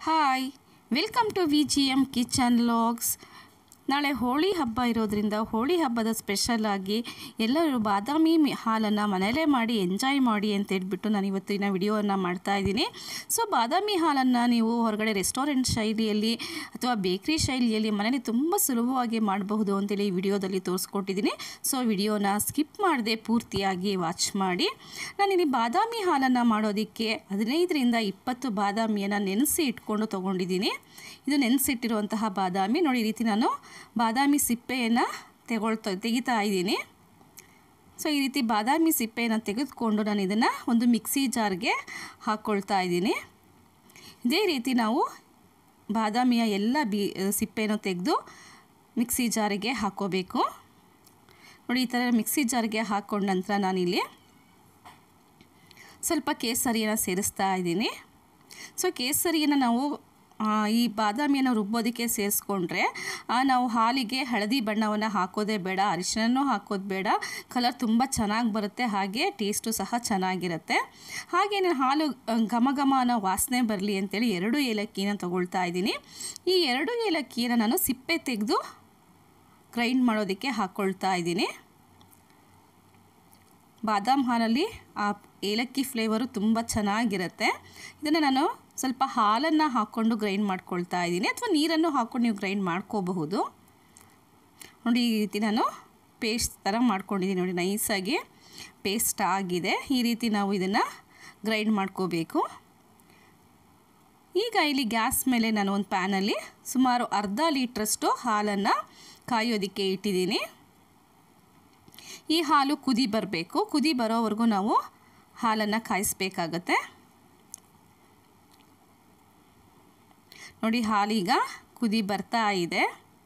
Hi welcome to VGM kitchen logs. ನಾಳೆ ಹೋಳಿ ಹಬ್ಬ ಇರೋದ್ರಿಂದ ಹೋಳಿ ಹಬ್ಬದ ಸ್ಪೆಷಲ್ ಆಗಿ ಎಲ್ಲರೂ ಬಾದಾಮಿ ಹಾಲನ್ನು ಮನೆಯಲ್ಲೇ ಮಾಡಿ ಎಂಜಾಯ್ ಮಾಡಿ ಅಂತ ಹೇಳ್ಬಿಟ್ಟು ನಾನು ಇವತ್ತಿನ ವಿಡಿಯೋವನ್ನು ಮಾಡ್ತಾ ಇದ್ದೀನಿ. ಸೊ ಬಾದಾಮಿ ಹಾಲನ್ನು ನೀವು ಹೊರಗಡೆ ರೆಸ್ಟೋರೆಂಟ್ ಶೈಲಿಯಲ್ಲಿ ಅಥವಾ ಬೇಕ್ರಿ ಶೈಲಿಯಲ್ಲಿ ಮನೆಯಲ್ಲಿ ತುಂಬ ಸುಲಭವಾಗಿ ಮಾಡಬಹುದು ಅಂತೇಳಿ ಈ ವಿಡಿಯೋದಲ್ಲಿ ತೋರಿಸ್ಕೊಟ್ಟಿದ್ದೀನಿ. ಸೊ ವಿಡಿಯೋನ ಸ್ಕಿಪ್ ಮಾಡದೆ ಪೂರ್ತಿಯಾಗಿ ವಾಚ್ ಮಾಡಿ. ನಾನಿಲ್ಲಿ ಬಾದಾಮಿ ಹಾಲನ್ನು ಮಾಡೋದಕ್ಕೆ 15ರಿಂದ 20 ಬಾದಾಮಿಯನ್ನು ನೆನೆಸಿ ಇಟ್ಕೊಂಡು ತೊಗೊಂಡಿದ್ದೀನಿ. ಇದು ನೆನೆಸಿಟ್ಟಿರುವಂತಹ ಬಾದಾಮಿ ನೋಡಿ, ಈ ರೀತಿ ನಾನು ಬಾದಾಮಿ ಸಿಪ್ಪೆಯನ್ನು ತೆಗಿತಾ ಇದ್ದೀನಿ. ಸೊ ಈ ರೀತಿ ಬಾದಾಮಿ ಸಿಪ್ಪೆಯನ್ನು ತೆಗೆದುಕೊಂಡು ನಾನು ಇದನ್ನು ಒಂದು ಮಿಕ್ಸಿ ಜಾರ್ಗೆ ಹಾಕ್ಕೊಳ್ತಾ ಇದ್ದೀನಿ. ಇದೇ ರೀತಿ ನಾವು ಬಾದಾಮಿಯ ಎಲ್ಲ ಸಿಪ್ಪೆಯನ್ನು ತೆಗೆದು ಮಿಕ್ಸಿ ಜಾರಿಗೆ ಹಾಕ್ಕೋಬೇಕು. ನೋಡಿ, ಈ ಥರ ಮಿಕ್ಸಿ ಜಾರ್ಗೆ ಹಾಕ್ಕೊಂಡ ನಂತರ ನಾನಿಲ್ಲಿ ಸ್ವಲ್ಪ ಕೇಸರಿಯನ್ನು ಸೇರಿಸ್ತಾ ಇದ್ದೀನಿ. ಸೊ ಕೇಸರಿಯನ್ನು ನಾವು ಈ ಬಾದಾಮಿಯನ್ನು ರುಬ್ಬೋದಕ್ಕೆ ಸೇರಿಸ್ಕೊಂಡ್ರೆ ನಾವು ಹಾಲಿಗೆ ಹಳದಿ ಬಣ್ಣವನ್ನು ಹಾಕೋದೇ ಬೇಡ, ಅರಿಶಿನೂ ಹಾಕೋದು ಬೇಡ. ಕಲರ್ ತುಂಬ ಚೆನ್ನಾಗಿ ಬರುತ್ತೆ, ಹಾಗೆ ಟೇಸ್ಟು ಸಹ ಚೆನ್ನಾಗಿರುತ್ತೆ. ಹಾಗೆ ನಾನು ಹಾಲು ಘಮ ಘಮ ಅನ್ನೋ ವಾಸನೆ ಬರಲಿ ಅಂತೇಳಿ 2 ಏಲಕ್ಕಿನ ತೊಗೊಳ್ತಾ ಇದ್ದೀನಿ. ಈ 2 ಏಲಕ್ಕಿಯನ್ನು ನಾನು ಸಿಪ್ಪೆ ತೆಗೆದು ಗ್ರೈಂಡ್ ಮಾಡೋದಕ್ಕೆ ಹಾಕ್ಕೊಳ್ತಾ ಇದ್ದೀನಿ. ಬಾದಾಮ್ ಹಾಲಲ್ಲಿ ಆ ಏಲಕ್ಕಿ ಫ್ಲೇವರು ತುಂಬ ಚೆನ್ನಾಗಿರುತ್ತೆ. ಇದನ್ನು ನಾನು ಸ್ವಲ್ಪ ಹಾಲನ್ನು ಹಾಕ್ಕೊಂಡು ಗ್ರೈಂಡ್ ಮಾಡ್ಕೊಳ್ತಾ ಇದ್ದೀನಿ, ಅಥವಾ ನೀರನ್ನು ಹಾಕ್ಕೊಂಡು ನೀವು ಗ್ರೈಂಡ್ ಮಾಡ್ಕೋಬಹುದು. ನೋಡಿ, ಈ ರೀತಿ ನಾನು ಪೇಸ್ಟ್ ಥರ ಮಾಡ್ಕೊಂಡಿದ್ದೀನಿ. ನೋಡಿ, ನೈಸಾಗಿ ಪೇಸ್ಟ್ ಆಗಿದೆ. ಈ ರೀತಿ ನಾವು ಇದನ್ನು ಗ್ರೈಂಡ್ ಮಾಡ್ಕೋಬೇಕು. ಈಗ ಇಲ್ಲಿ ಗ್ಯಾಸ್ ಮೇಲೆ ನಾನು ಒಂದು ಪ್ಯಾನಲ್ಲಿ ಸುಮಾರು ಅರ್ಧ ಲೀಟ್ರಷ್ಟು ಹಾಲನ್ನು ಕಾಯೋದಕ್ಕೆ ಇಟ್ಟಿದ್ದೀನಿ. ಈ ಹಾಲು ಕುದಿ ಬರಬೇಕು. ಕುದಿ ಬರೋವರೆಗೂ ನಾವು ಹಾಲನ್ನು ಕಾಯಿಸಬೇಕಾಗತ್ತೆ. ನೋಡಿ, ಹಾಲೀಗ ಕುದಿ ಬರ್ತಾ ಇದೆ.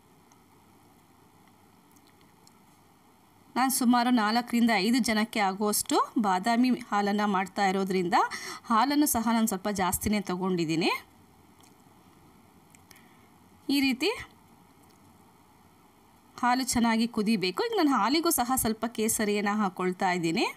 ನಾನು ಸುಮಾರು 4ರಿಂದ 5 ಜನಕ್ಕೆ ಆಗುವಷ್ಟು ಬಾದಾಮಿ ಹಾಲನ್ನು ಮಾಡ್ತಾ ಇರೋದ್ರಿಂದ ಹಾಲನ್ನು ಸಹ ನಾನು ಸ್ವಲ್ಪ ಜಾಸ್ತಿನೇ ತಗೊಂಡಿದ್ದೀನಿ. ಈ ರೀತಿ ಹಾಲು ಚೆನ್ನಾಗಿ ಕುದಿಬೇಕು. ಈಗ ನಾನು ಹಾಲಿಗೂ ಸಹ ಸ್ವಲ್ಪ ಕೇಸರಿಯನ್ನು ಹಾಕ್ಕೊಳ್ತಾ ಇದ್ದೀನಿ.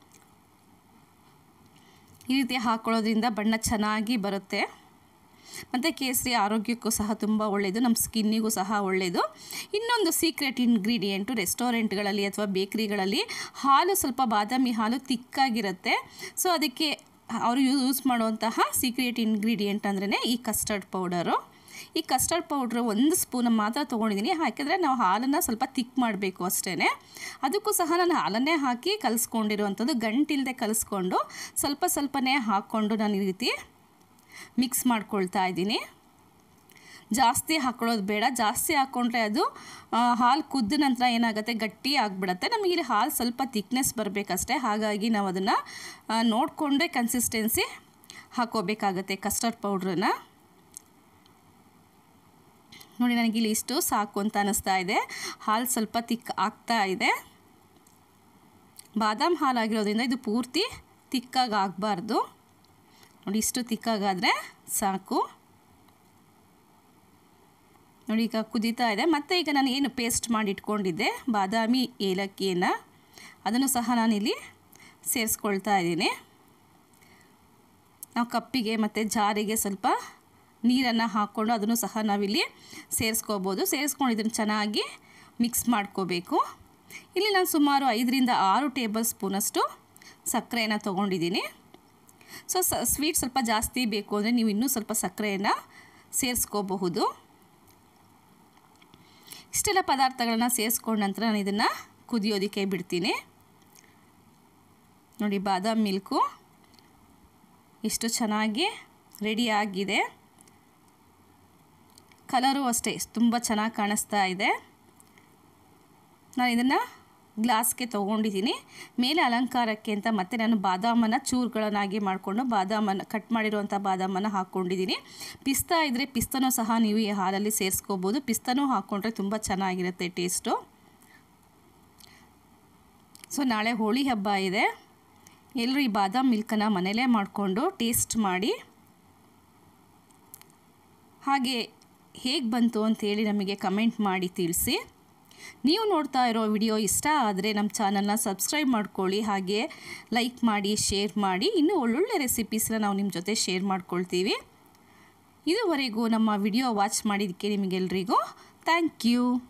ಈ ರೀತಿ ಹಾಕ್ಕೊಳ್ಳೋದ್ರಿಂದ ಬಣ್ಣ ಚೆನ್ನಾಗಿ ಬರುತ್ತೆ. ಮತ್ತು ಕೇಸರಿ ಆರೋಗ್ಯಕ್ಕೂ ಸಹ ತುಂಬ ಒಳ್ಳೆಯದು, ನಮ್ಮ ಸ್ಕಿನ್ನಿಗೂ ಸಹ ಒಳ್ಳೆಯದು. ಇನ್ನೊಂದು ಸೀಕ್ರೆಟ್ ಇಂಗ್ರೀಡಿಯೆಂಟು ರೆಸ್ಟೋರೆಂಟ್ಗಳಲ್ಲಿ ಅಥವಾ ಬೇಕ್ರಿಗಳಲ್ಲಿ ಹಾಲು ಸ್ವಲ್ಪ ಬಾದಾಮಿ ಹಾಲು ತಿಕ್ಕಾಗಿರುತ್ತೆ. ಸೊ ಅದಕ್ಕೆ ಅವರು ಯೂಸ್ ಮಾಡುವಂತಹ ಸೀಕ್ರೆಟ್ ಇಂಗ್ರೀಡಿಯೆಂಟ್ ಅಂದ್ರೇ ಈ ಕಸ್ಟರ್ಡ್ ಪೌಡರು. ಈ ಕಸ್ಟರ್ಡ್ ಪೌಡ್ರು 1 ಸ್ಪೂನ್ ಮಾತ್ರ ತೊಗೊಂಡಿದ್ದೀನಿ. ಹಾಕಿದರೆ ನಾವು ಹಾಲನ್ನು ಸ್ವಲ್ಪ ತಿಕ್ ಮಾಡಬೇಕು ಅಷ್ಟೇ. ಅದಕ್ಕೂ ಸಹ ನಾನು ಹಾಲನ್ನೇ ಹಾಕಿ ಕಲಿಸ್ಕೊಂಡಿರುವಂಥದ್ದು, ಗಂಟಿಲ್ಲದೆ ಕಲಿಸ್ಕೊಂಡು ಸ್ವಲ್ಪನೇ ಹಾಕ್ಕೊಂಡು ನಾನು ಈ ರೀತಿ ಮಿಕ್ಸ್ ಮಾಡ್ಕೊಳ್ತಾ ಇದ್ದೀನಿ. ಜಾಸ್ತಿ ಹಾಕ್ಕೊಳ್ಳೋದು ಬೇಡ. ಜಾಸ್ತಿ ಹಾಕ್ಕೊಂಡ್ರೆ ಅದು ಹಾಲು ಕುದ್ದ ನಂತರ ಏನಾಗುತ್ತೆ, ಗಟ್ಟಿ ಆಗಿಬಿಡುತ್ತೆ. ನಮಗಿಲ್ಲಿ ಹಾಲು ಸ್ವಲ್ಪ ತಿಕ್ನೆಸ್ ಬರಬೇಕಷ್ಟೇ. ಹಾಗಾಗಿ ನಾವು ಅದನ್ನು ನೋಡಿಕೊಂಡೇ ಕನ್ಸಿಸ್ಟೆನ್ಸಿ ಹಾಕ್ಕೋಬೇಕಾಗತ್ತೆ ಕಸ್ಟರ್ಡ್ ಪೌಡ್ರನ್ನು. ನೋಡಿ, ನನಗಿಲ್ಲಿ ಇಷ್ಟು ಸಾಕು ಅಂತ ಅನ್ನಿಸ್ತಾ ಇದೆ. ಹಾಲು ಸ್ವಲ್ಪ ತಿಕ್ ಆಗ್ತಾ ಇದೆ. ಬಾದಾಮ್ ಹಾಲಾಗಿರೋದ್ರಿಂದ ಇದು ಪೂರ್ತಿ ತಿಕ್ಕಾಗಿ ಆಗಬಾರ್ದು. ನೋಡಿ, ಇಷ್ಟು ತಿಕ್ಕಾಗಾದರೆ ಸಾಕು. ನೋಡಿ, ಈಗ ಕುದೀತಾ ಇದೆ. ಮತ್ತು ಈಗ ನಾನು ಏನು ಪೇಸ್ಟ್ ಮಾಡಿ ಇಟ್ಕೊಂಡಿದ್ದೆ ಬಾದಾಮಿ ಏಲಕ್ಕಿಯನ್ನು, ಅದನ್ನು ಸಹ ನಾನಿಲ್ಲಿ ಸೇರಿಸ್ಕೊಳ್ತಾ ಇದ್ದೀನಿ. ನಾವು ಕಪ್ಪಿಗೆ ಮತ್ತು ಜಾರಿಗೆ ಸ್ವಲ್ಪ ನೀರನ್ನು ಹಾಕ್ಕೊಂಡು ಅದನ್ನು ಸಹ ನಾವಿಲ್ಲಿ ಸೇರಿಸ್ಕೋಬೋದು. ಸೇರಿಸ್ಕೊಂಡು ಇದನ್ನು ಚೆನ್ನಾಗಿ ಮಿಕ್ಸ್ ಮಾಡ್ಕೋಬೇಕು. ಇಲ್ಲಿ ನಾನು ಸುಮಾರು 5ರಿಂದ 6 ಟೇಬಲ್ ಸ್ಪೂನಷ್ಟು ಸಕ್ಕರೆಯನ್ನು ತೊಗೊಂಡಿದ್ದೀನಿ. ಸೊ ಸ್ವೀಟ್ ಸ್ವಲ್ಪ ಜಾಸ್ತಿ ಬೇಕು ಅಂದರೆ ನೀವು ಇನ್ನೂ ಸ್ವಲ್ಪ ಸಕ್ಕರೆಯನ್ನು ಸೇರಿಸ್ಕೋಬಹುದು. ಇಷ್ಟೆಲ್ಲ ಪದಾರ್ಥಗಳನ್ನ ಸೇರಿಸ್ಕೊಂಡ ನಂತರ ನಾನು ಇದನ್ನು ಕುದಿಯೋದಕ್ಕೆ ಬಿಡ್ತೀನಿ. ನೋಡಿ, ಬಾದಾಮ್ ಮಿಲ್ಕು ಎಷ್ಟು ಚೆನ್ನಾಗಿ ರೆಡಿಯಾಗಿದೆ. ಕಲರು ಅಷ್ಟೇ ತುಂಬ ಚೆನ್ನಾಗಿ ಕಾಣಿಸ್ತಾ ಇದೆ. ನಾನು ಇದನ್ನು ಗ್ಲಾಸ್ಗೆ ತೊಗೊಂಡಿದ್ದೀನಿ. ಮೇಲೆ ಅಲಂಕಾರಕ್ಕೆ ಅಂತ ಮತ್ತೆ ನಾನು ಬಾದಾಮನ್ನು ಚೂರುಗಳನ್ನಾಗಿ ಮಾಡಿಕೊಂಡು ಕಟ್ ಮಾಡಿರುವಂಥ ಬಾದಾಮನ್ನು ಹಾಕ್ಕೊಂಡಿದ್ದೀನಿ. ಪಿಸ್ತಾ ಇದ್ದರೆ ಪಿಸ್ತನೂ ಸಹ ನೀವು ಈ ಹಾಲಲ್ಲಿ ಸೇರಿಸ್ಕೋಬೋದು. ಪಿಸ್ತನೂ ಹಾಕ್ಕೊಂಡ್ರೆ ತುಂಬ ಚೆನ್ನಾಗಿರುತ್ತೆ ಟೇಸ್ಟು. ಸೊ ನಾಳೆ ಹೋಳಿ ಹಬ್ಬ ಇದೆ. ಎಲ್ಲರೂ ಈ ಬಾದಾಮ್ ಮಿಲ್ಕನ್ನು ಮನೆಯಲ್ಲೇ ಮಾಡಿಕೊಂಡು ಟೇಸ್ಟ್ ಮಾಡಿ, ಹಾಗೆ ಹೇಗೆ ಬಂತು ಅಂತೇಳಿ ನಮಗೆ ಕಮೆಂಟ್ ಮಾಡಿ ತಿಳಿಸಿ. ನೀವು ನೋಡ್ತಾ ಇರೋ ವಿಡಿಯೋ ಇಷ್ಟ ಆದರೆ ನಮ್ಮ ಚಾನಲ್ನ ಸಬ್ಸ್ಕ್ರೈಬ್ ಮಾಡ್ಕೊಳ್ಳಿ, ಹಾಗೆ ಲೈಕ್ ಮಾಡಿ, ಶೇರ್ ಮಾಡಿ. ಇನ್ನೂ ಒಳ್ಳೊಳ್ಳೆ ರೆಸಿಪೀಸ್ನ ನಾವು ನಿಮ್ಮ ಜೊತೆ ಶೇರ್ ಮಾಡ್ಕೊಳ್ತೀವಿ. ಇದುವರೆಗೂ ನಮ್ಮ ವಿಡಿಯೋ ವಾಚ್ ಮಾಡಿದ್ದಕ್ಕೆ ನಿಮಗೆಲ್ರಿಗೂ ಥ್ಯಾಂಕ್ ಯು.